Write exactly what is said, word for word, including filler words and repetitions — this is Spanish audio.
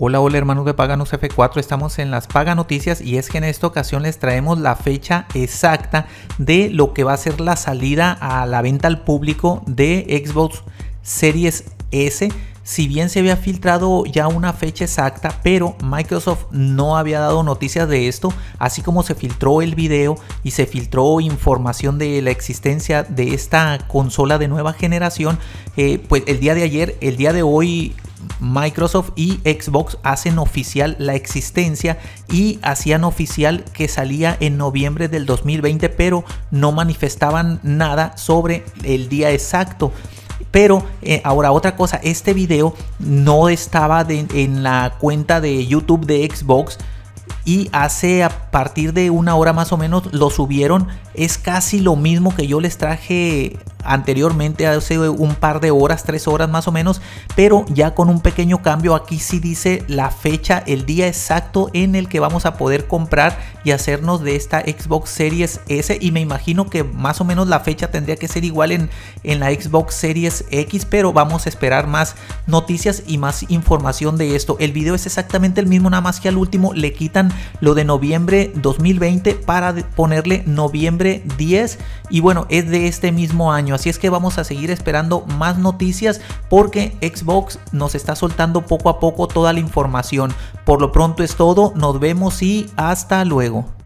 Hola, hola hermanos de Paganos F cuatro, estamos en las Paga Noticias y es que en esta ocasión les traemos la fecha exacta de lo que va a ser la salida a la venta al público de Xbox Series S. Si bien se había filtrado ya una fecha exacta, pero Microsoft no había dado noticias de esto, así como se filtró el video y se filtró información de la existencia de esta consola de nueva generación, eh, pues el día de ayer, el día de hoy, Microsoft y Xbox hacen oficial la existencia y hacían oficial que salía en noviembre del dos mil veinte, pero no manifestaban nada sobre el día exacto. Pero eh, ahora otra cosa, este video no estaba de, en la cuenta de YouTube de Xbox y hace a partir de una hora más o menos lo subieron. Es casi lo mismo que yo les traje anteriormente, hace un par de horas, tres horas más o menos, pero ya con un pequeño cambio. Aquí sí dice la fecha, el día exacto en el que vamos a poder comprar y hacernos de esta Xbox Series S, y me imagino que más o menos la fecha tendría que ser igual en, en la Xbox Series X, pero vamos a esperar más noticias y más información de esto. El video es exactamente el mismo, nada más que al último le quitan lo de noviembre dos mil veinte para ponerle noviembre diez, y bueno, es de este mismo año. Así es que vamos a seguir esperando más noticias porque Xbox nos está soltando poco a poco toda la información. Por lo pronto es todo, nos vemos y hasta luego.